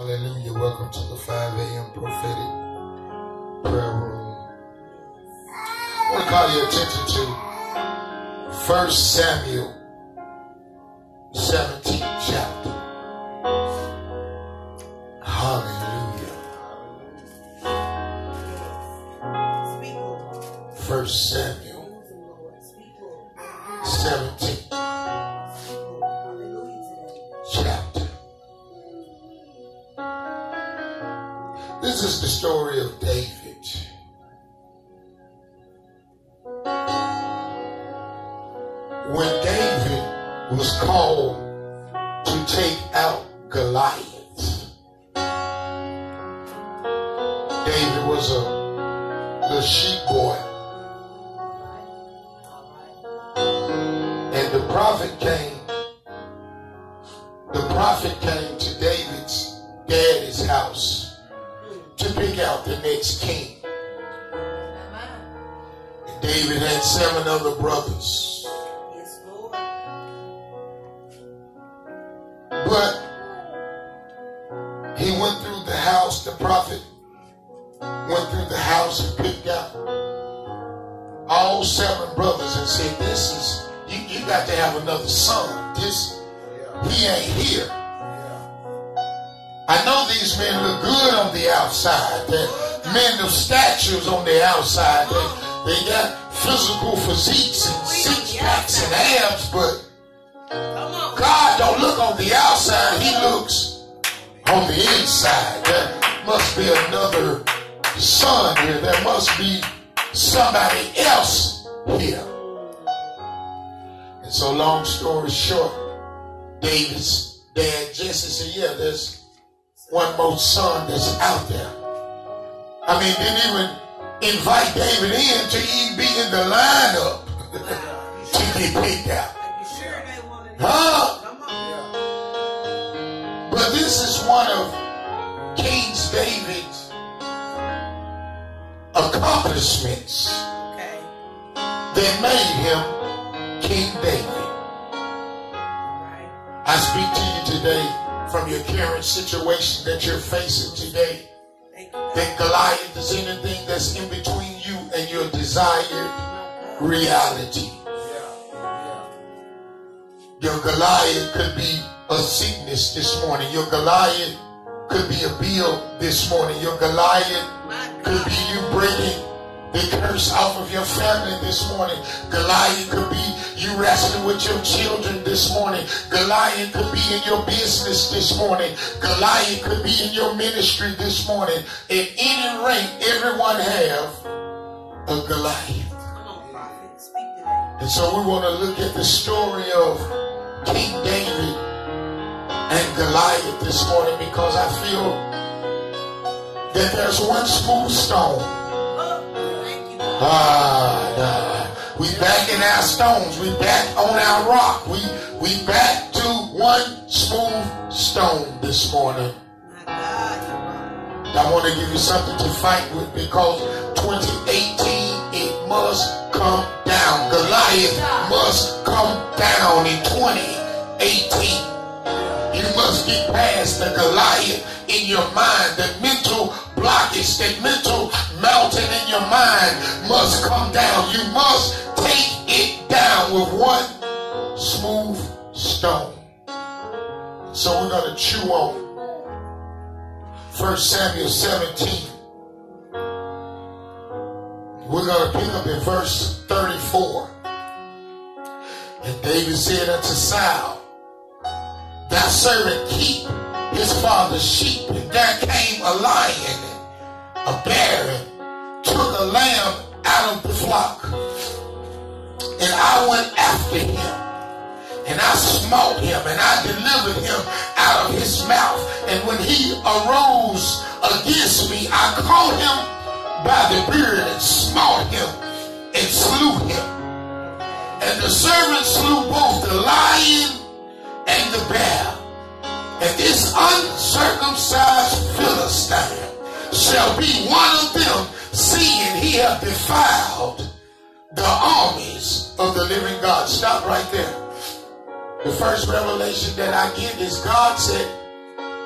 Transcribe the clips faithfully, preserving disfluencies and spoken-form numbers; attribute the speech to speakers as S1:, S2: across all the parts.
S1: Hallelujah. Welcome to the five a m prophetic prayer room. I want to call your attention to First Samuel seventeenth chapter. Hallelujah. First Samuel seventeenth chapter. This is the story of David. When David was called to take out Goliath, David was a little sheep boy. And the prophet came. The prophet came to David's daddy's house to pick out the next king. And David had seven other brothers.
S2: Yes, Lord.
S1: But he went through the house, the prophet went through the house and picked out all seven brothers and said, this is, you, you got to have another son. This, he ain't here. I know these men look good on the outside. They're men of statures on the outside. They, they got physical physiques and six packs and abs, but God don't look on the outside. He looks on the inside. There must be another son here. There must be somebody else here. And so long story short, David's dad Jesse said, yeah, there's one more son that's out there. I mean, didn't even invite David in to even be in the lineup to get picked out. Huh? But this is one of King David's accomplishments that made him King David. I speak to you today from your current situation that you're facing today. That Goliath is anything that's in between you and your desired reality. Your Goliath could be a sickness this morning. Your Goliath could be a bill this morning. Your Goliath could be you breaking the curse off of your family this morning. Goliath could be you wrestling with your children this morning. Goliath could be in your business this morning. Goliath could be in your ministry this morning. At any rate, everyone have a Goliath. And so we want to look at the story of King David and Goliath this morning, because I feel that there's one smooth stone. Ah, nah. We back in our stones. We back on our rock. We we back to one smooth stone this morning. I want to give you something to fight with, because twenty eighteen, it must come down. Goliath must come down in twenty eighteen. You must get past the Goliath in your mind. The mental blockage, that mental mountain in your mind must come down. You must take it down with one smooth stone. So we're going to chew on First Samuel seventeen. We're going to pick up in verse thirty-four. And David said unto Saul, thy servant keep his father's sheep. And there came a lion, a bear, and took a lamb out of the flock. And I went after him, and I smote him, and I delivered him out of his mouth. And when he arose against me, I caught him by the beard and smote him and slew him. And the servant slew both the lion and the bear. And this uncircumcised Philistine shall be one of them, seeing he hath defiled the armies of the living God. Stop right there. The first revelation that I get is God said,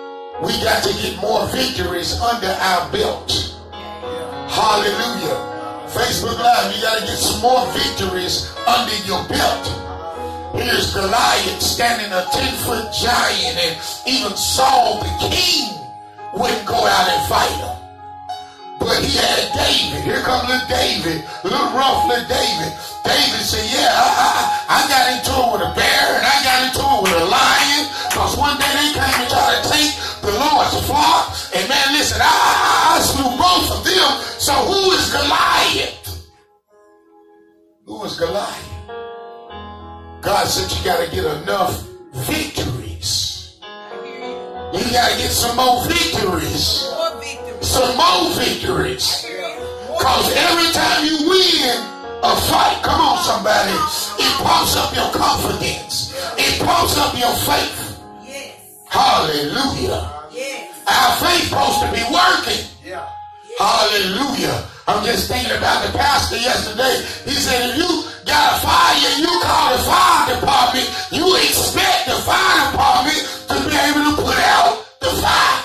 S1: We got to get more victories under our belt. Hallelujah. Facebook Live, you got to get some more victories under your belt. Here's Goliath standing a ten-foot giant, and even Saul the king wouldn't go out and fight him. But he had David. Here comes little David, little rough little David. David said, yeah, I, I, I got into it with a bear, and I got into it with a lion, because one day they came and tried to take the Lord's flock. And man, listen, I, I, I slew both of them. So who is Goliath? Who is Goliath? God said you got to get enough victories. You got to get some more victories. Some more victories. Because every time you win a fight, come on somebody, it pumps up your confidence. It pumps up your faith. Yes. Hallelujah. Yes. Our faith supposed to be working. Yeah. Hallelujah. I'm just thinking about the pastor yesterday. He said, if you got a fire and you call the fire department, you expect the fire department to be able to put out the fire.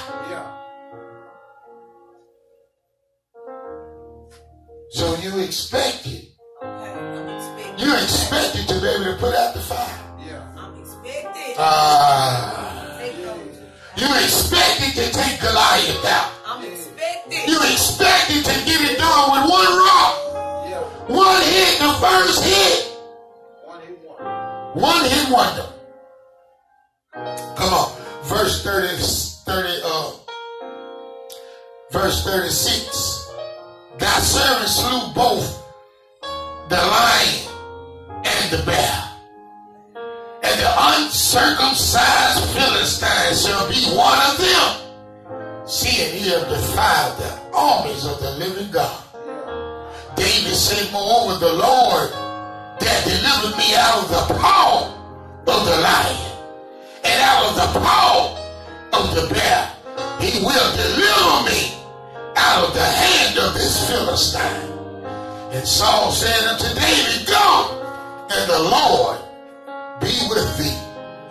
S1: So you expect it. Okay, I'm expecting. You expect it to be able to put out the fire. Yeah. I'm expecting. Ah. You expect it to take Goliath out. I'm expecting. You expect it to get it done with one rock. Yeah. One hit, the first hit. One hit wonder. One hit wonder. Come on. Verse thirty, thirty, uh, verse thirty-six. Thy servant slew both the lion and the bear. And the uncircumcised Philistine shall be one of them, seeing he have defied the armies of the living God. David said, moreover, the Lord that delivered me out of the paw of the lion and out of the paw of the bear, he will deliver me out of the hand of this Philistine. And Saul said unto David, go, and the Lord be with thee.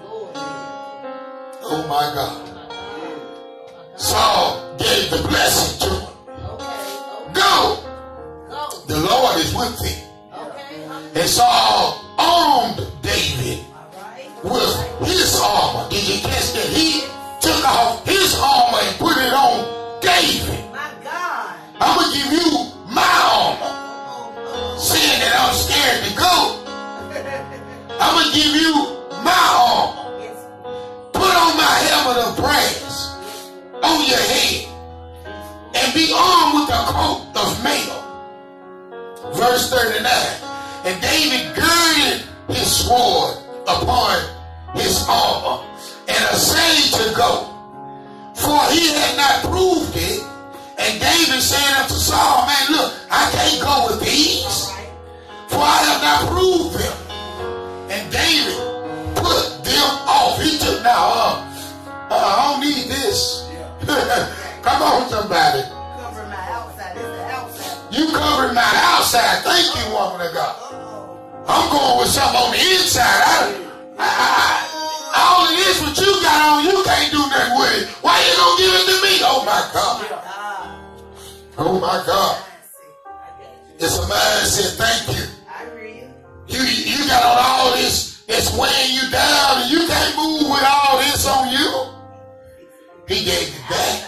S1: Oh my God. Saul gave the blessing to him. Go, the Lord is with thee. And Saul armed David with his armor. Did you catch that? He took off his armor and put it on David. I'm going to give you my armor. Seeing that I'm scared to go, I'm going to give you my armor. Put on my helmet of praise on your head and be armed with a coat of mail. Verse thirty-nine. And David girded his sword upon his armor and essayed to go, for he had not proved it. And David said unto Saul, man, look, I can't go with these, for I have not proved them. And David put them off. He took, now, uh, uh, I don't need this. Come on, somebody. Cover my outside. It's the outside. You covered my outside. Thank you, woman of God. I'm going with something on the inside. I, I, I, all of this what you got on, you can't do nothing with it. Why you don't give it to me? Oh, my God. Oh my God. It's a mindset. Thank you. I agree. You you got on all this that's weighing you down and you can't move with all this on you. He gave it back.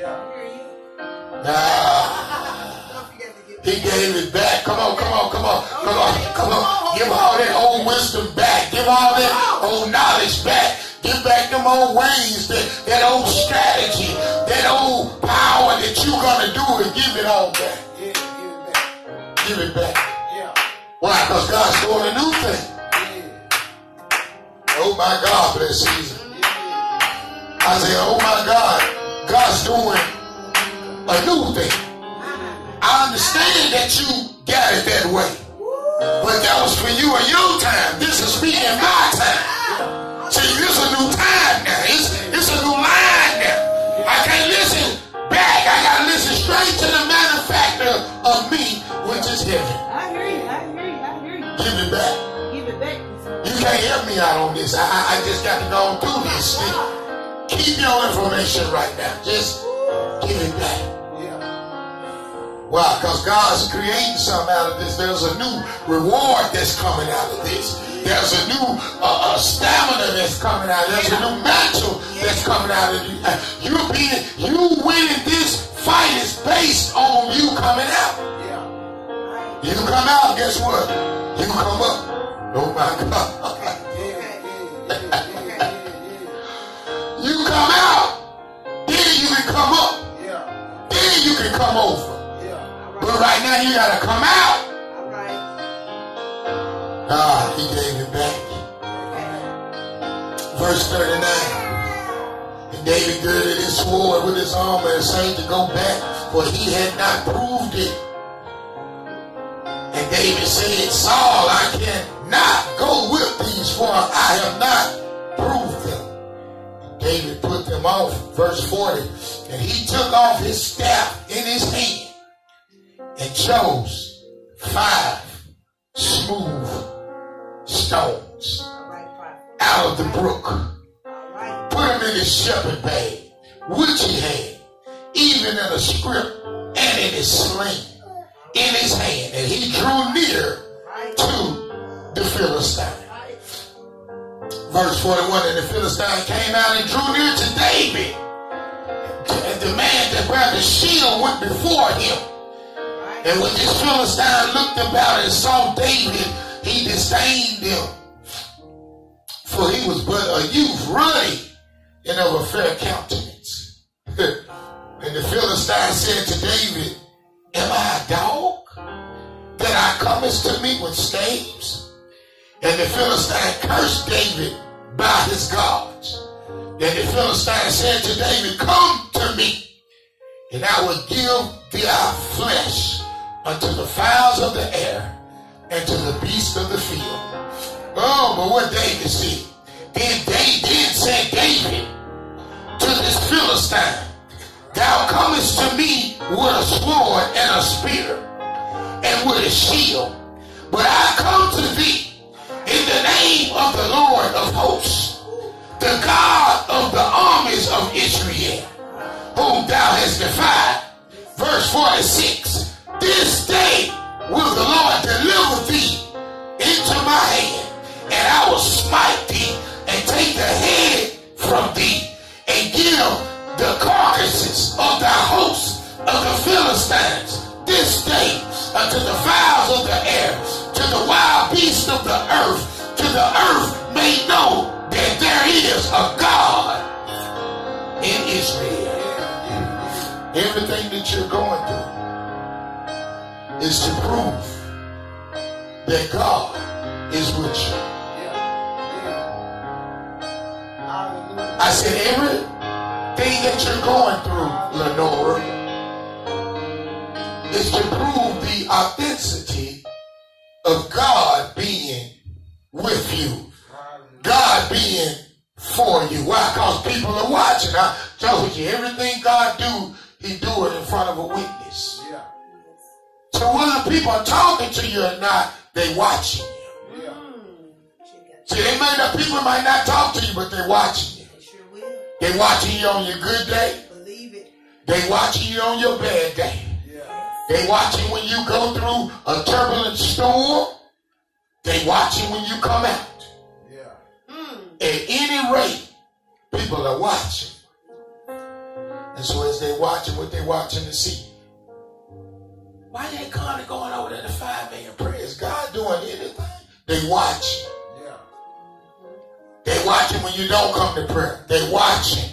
S1: Nah. He gave it back. Come on, come on, come on, come on, come on. Give all that old wisdom back. Give all that old knowledge back. Give back them old ways, that, that old strategy, that old power that you're going to do and give it all back. Yeah, give it back. Give it back. Yeah. Why? Because God's doing a new thing. Yeah. Oh my God, bless Jesus. Yeah. I say, oh my God, God's doing a new thing. I understand that you got it that way. But that was for you in your time. This is me in my time. See, this is a new time now. It's, it's a new line now. I can't listen back. I got to listen straight to the manufacturer of me, which is heaven. I hear you. I hear you. I hear you. Give it back. Give it back. You can't help me out on this. I, I, I just got to go through this. See? keep your information right now. Just give it back. Why? Because God's creating something out of this. There's a new reward that's coming out of this. There's a new uh, uh, stamina that's coming out. There's a new mantle that's coming out of you. Uh, you being, you winning this fight is based on you coming out. You can come out, guess what? You can come up. Oh my God. You come out, then you can come up. Then you can come over. But right now you gotta come out. Ah, he gave it back. Verse thirty-nine. And David girded his sword with his armor and saying to go back, for he had not proved it. And David said, Saul, I cannot go with these, for I have not proved them. And David put them off. Verse forty. And he took off his staff in his hand and chose five smooth stones out of the brook, put them in his shepherd bag, which he had, even in a scrip and in his sling, in his hand, and he drew near to the Philistine. Verse forty-one, and the Philistine came out and drew near to David, and the man that grabbed the shield went before him. And when this Philistine looked about and saw David, he disdained him, for he was but a youth, ruddy and of a fair countenance. And the Philistine said to David, am I a dog, that I comest to me with staves? And the Philistine cursed David by his gods. Then the Philistine said to David, come to me, and I will give thee our flesh unto the fowls of the air and to the beasts of the field. Oh, but what David said. Then David said David to this Philistine, thou comest to me with a sword and a spear and with a shield, but I come to thee in the name of the Lord of hosts, the God of the armies of Israel, whom thou hast defied. Verse forty-six. This day will the Lord deliver thee into my hand, and I will smite thee and take the head from thee and give the carcasses of thy hosts of the Philistines this day unto the fowls of the air, to the wild beasts of the earth, to the earth may know that there is a God in Israel. Everything that you're going through is to prove that God is with you. I said everything that you're going through, Lenora, is to prove the authenticity of God being with you. God being for you. Why? Because people are watching. I told you, everything God do, he do it in front of a witness. So whether people are talking to you or not, they watching you. Yeah. See, they may not, people might not talk to you, but they're watching you. They sure will. They watching you on your good day. Believe it. They watching you on your bad day. Yeah. They watching when you go through a turbulent storm. They watching when you come out. Yeah. Mm. At any rate, people are watching. And so as they watching, what they watching to see. Why they kind of going over there to five million prayers? God doing anything? They watch. Yeah. They watching when you don't come to prayer. They watching.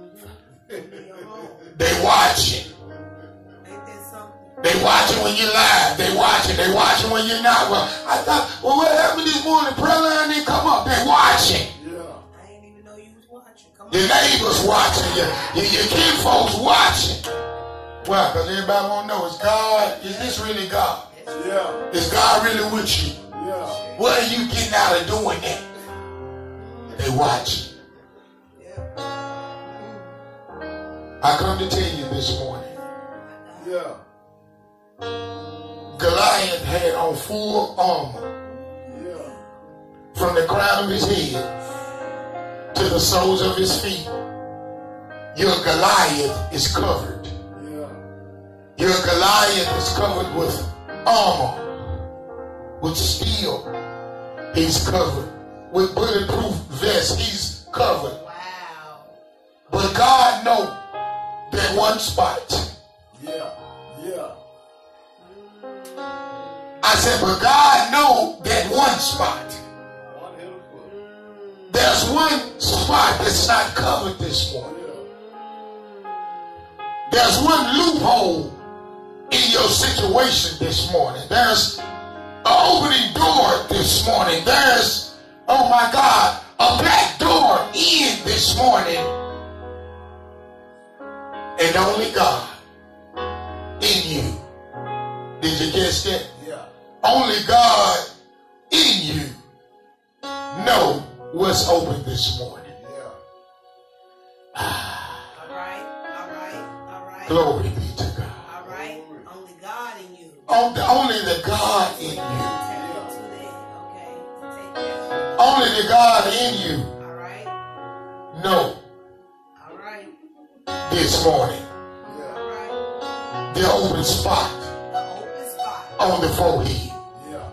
S1: They watching. They watching when you live. They watching. They watching when you're not. Well, I thought, well, what happened this morning? Prayer line didn't come up. They watching. Yeah. I didn't even know you was watching. Come on. Your neighbors watching. Your, your, your kin folks watching. Why? Because everybody want to know, is God, is this really God? Yeah. Is God really with you? Yeah. What are you getting out of doing that? They watch. Yeah. I come to tell you this morning. Yeah. Goliath had on full armor. Yeah. From the crown of his head to the soles of his feet. your Goliath is covered. Your Goliath is covered with armor, with steel. He's covered with bulletproof vest. He's covered.
S2: Wow.
S1: But God knows that one spot.
S3: Yeah, yeah.
S1: I said, but God knows that one spot. There's one spot that's not covered this morning. There's one loophole in your situation this morning. There's an opening door this morning. There's, oh my God, a back door in this morning. And only God in you. Did you catch that?
S3: Yeah.
S1: Only God in you know what's open this morning.
S3: Yeah.
S2: All right, all right, all right.
S1: Glory be to God.
S2: All right, only God in you.
S1: Only, only the God in you.
S2: Tap into that, okay? Take that.
S1: Only the God in you
S2: All right,
S1: know
S2: all right,
S1: this morning
S2: all right.
S1: the open spot
S2: The open spot.
S1: on the forehead.
S3: Yeah.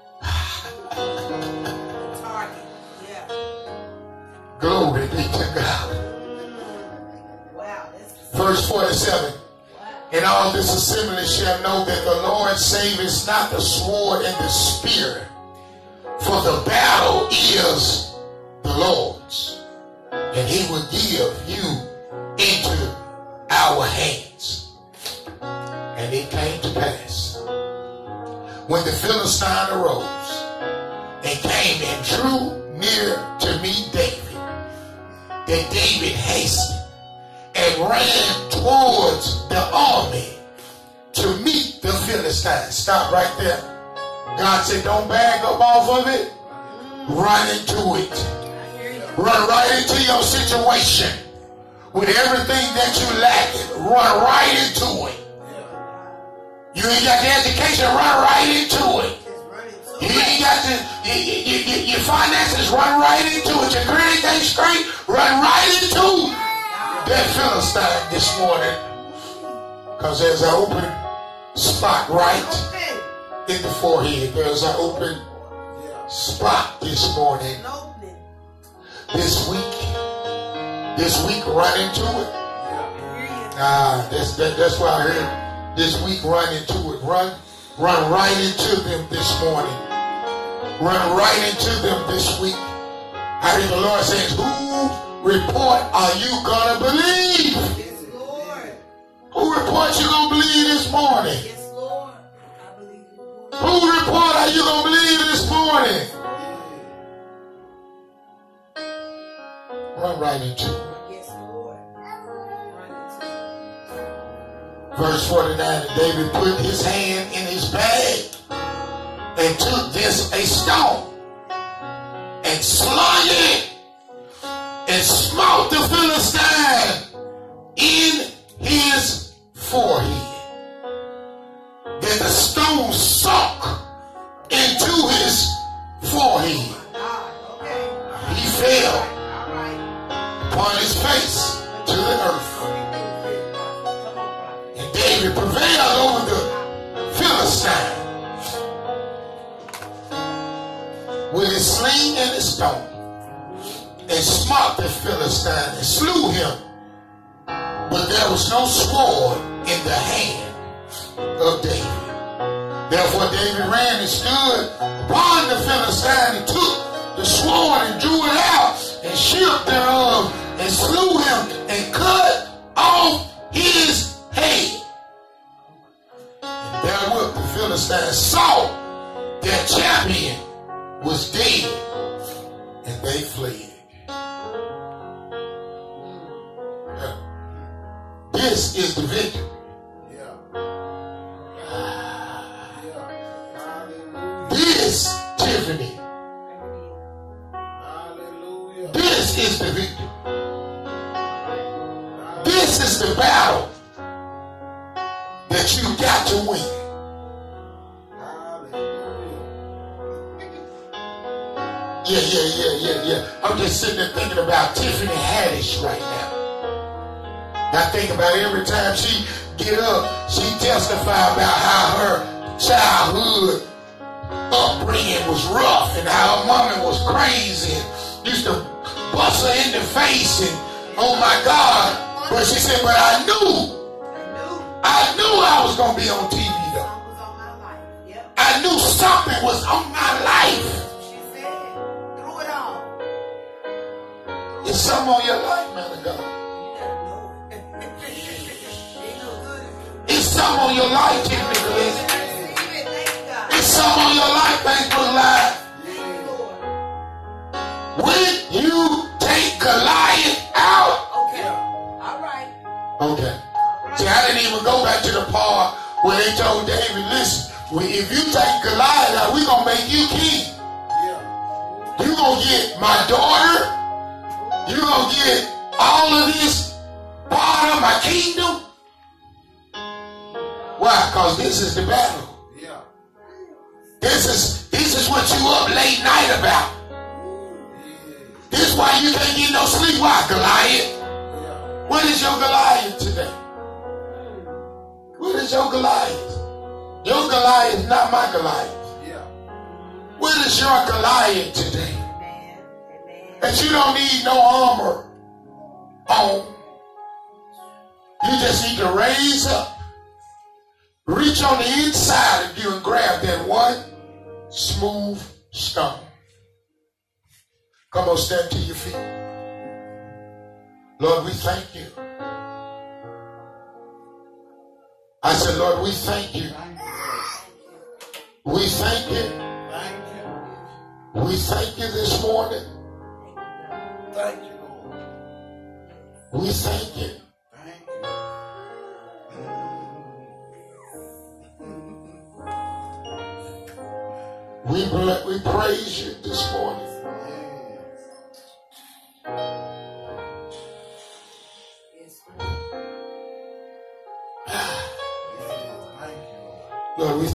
S2: The target. Yeah.
S1: Glory be to God.
S2: Wow, that's
S1: Verse forty-seven.
S2: wow.
S1: And all this assembly shall know that the Lord saveth not the sword and the spear, for the battle is the Lord's, and he will give you into our hands. And it came to pass, when the Philistine arose and came and drew near to meet David, that David hastened and ran towards the army to meet the Philistines. Stop right there. God said, don't back up off of it. Run into it. Run right into your situation. With everything that you lack, run right into it. You ain't got the education, run right into it. You ain't got the, you, you, you, your finances, run right into it. Your credit ain't straight, run right into that Philistine this morning. Because there's an open spot right in the forehead. There's an open spot this morning. This week. This week, run into it. Ah, that's, that, that's why I heard this week, run into it. Run, run right into them this morning. Run right into them this week. I hear the Lord says, who report are you going to believe?
S2: Yes, Lord.
S1: Who report you going to believe this morning?
S2: Yes, Lord. I believe in the Lord.
S1: Who report are you going to believe this morning? Run right into it.
S2: Yes, Lord. Run into it.
S1: Verse forty-nine, and David put his hand in his bag and took this a stone and slung it and smote the Philistine in his forehead. Then the stone sunk into his forehead.
S2: Ah, okay.
S1: He fell
S2: All right.
S1: upon his face to the earth. And David prevailed over the Philistine with his sling and his stone, and smote the Philistine and slew him. But there was no sword in the hand of David. Therefore David ran and stood upon the Philistine and took the sword and drew it out and shield thereof and slew him and cut off his head. And therewith the Philistines saw their champion was dead, and they fled. This is the victory. This, Tiffany, this is the victory. This is the battle that you got to win. Yeah, yeah, yeah, yeah, yeah. I'm just sitting there thinking about Tiffany Haddish right now. I think about every time she get up, she testify about how her childhood upbringing was rough and how her mama was crazy and used to bust her in the face and oh my God. But she said, but I knew, I knew I was going to be on T V though. I knew something was on my life.
S2: She said, through it all.
S1: It's something on your life, man of God. It's something on your life, Tim Nicholas. It's something on your life, Facebook Live. When you take Goliath out.
S2: Okay. All right.
S1: Okay. See, I didn't even go back to the part where they told David, listen, if you take Goliath out, we're going to make you king. You're going to get my daughter. You're going to get all of this part of my kingdom. Why? Because this is the battle.
S3: Yeah.
S1: This is this is what you up late night about. This is why you can't get no sleep. Why, Goliath?
S3: Yeah.
S1: What is your Goliath today? What is your Goliath? Your Goliath is not my Goliath.
S3: Yeah.
S1: What is your Goliath today?
S2: Amen. Amen.
S1: That you don't need no armor on. You just need to raise up. Reach on the inside of you and grab that one smooth stone. Come on, stand to your feet. Lord, we thank you. I said, Lord, we thank you. We thank you.
S3: Thank you.
S1: We thank you this morning.
S3: Thank you, Lord.
S1: We thank you.
S3: Thank you.
S1: We, ble- we praise you this morning.
S2: Yes.
S3: Thank you, Lord.
S1: Lord, we